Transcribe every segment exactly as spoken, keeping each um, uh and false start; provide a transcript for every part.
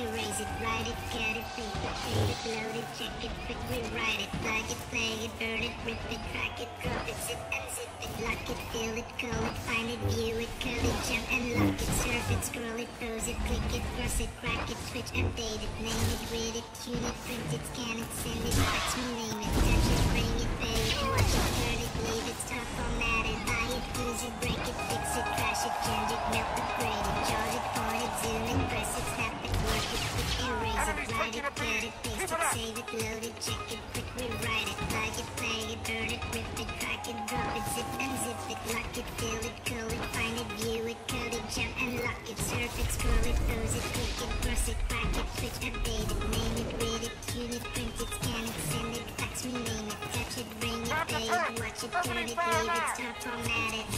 erase it, write it, cut it, paste it, save it, load it, check it, quick rewrite it, plug it, play it, burn it, rip it, crack it, drop it, zip and zip it, lock it, fill it, call it, find it, view it, cut it, jump and lock it, surf it, scroll it, pose it, click it, cross it, crack it, switch, update it, name it, read it, tune it, print it, scan it, send it, fax me, name it, touch it, bring it, pay it, watch it, turn it, leave it, stop, format it, buy it, use it, break it, fix it, crash it, change it, melt, upgrade it, charge it, point it, zoom it, press it, snap it, work it, quick erase it, write it, cut it, paste it, save it, load it, check it, quick rewrite it, plug it, play it, burn it, rip it, crack it, drop it, zip and zip it, lock it, fill it, call it, find it, view it, cut it, jump and lock it, surf it, scroll it, pose it, click it, cross it, crack it, switch, update it, name it, read it, tune it, print it, scan it, send it, fax, rename it, touch it, bring it, pay it, watch it, turn it, leave it, stop, format it.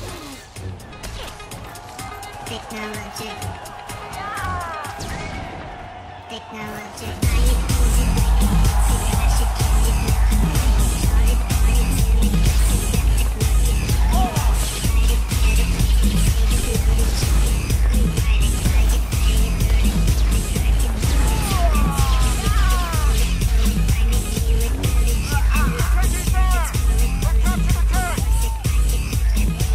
Technology. Technology. I use it, break it, fix it, crash it, change it, melt it, chart it, point it, zoom it, press it, snap it, lock it, write it, cut it, paste it, save it, load it, check it, rewrite it, plug it, play it, burn it, rip it, crack it, drop it, zip and zip it, lock it, call it, find it, view it, cut it, jump and lock it, surf it, scroll it, pose it, cross it, crack it, switch, update it, name it,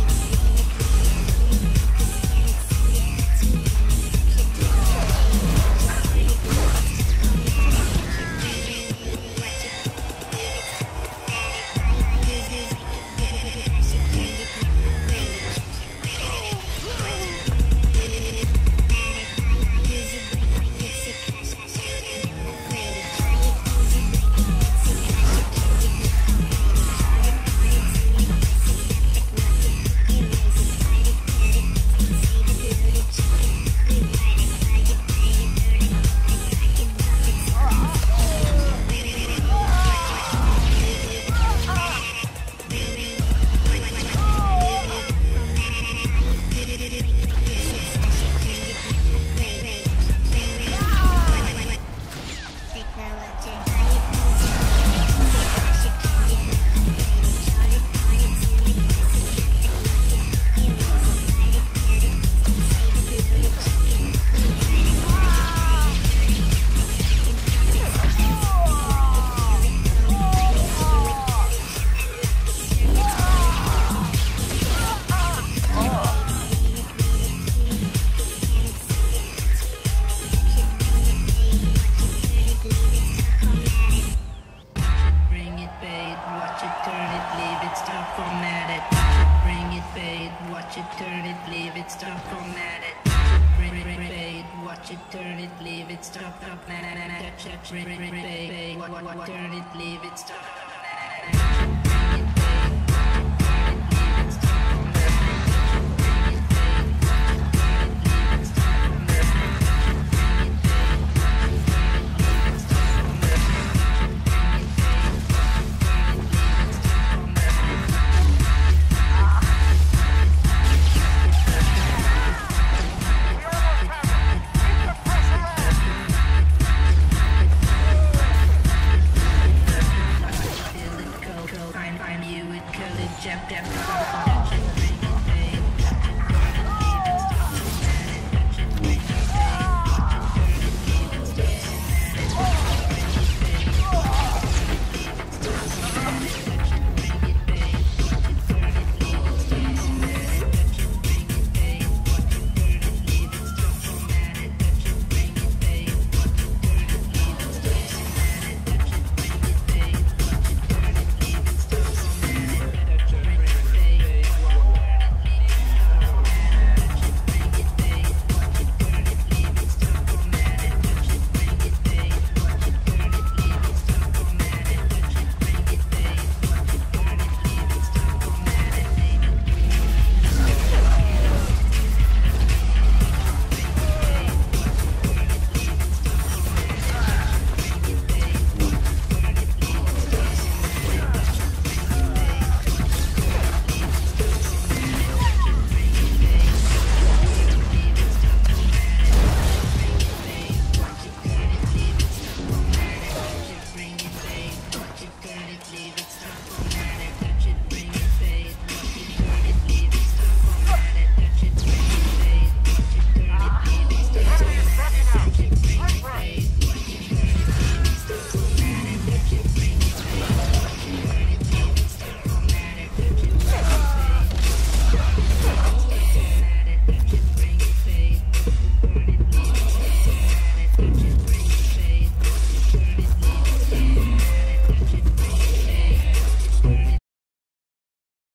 watch it, turn it, leave it, stop, format it. Bring, bring, bring, watch it, turn it, leave it, stop, format it. Touch, touch, bring, bring, bring, watch, watch, turn it, leave it, stop.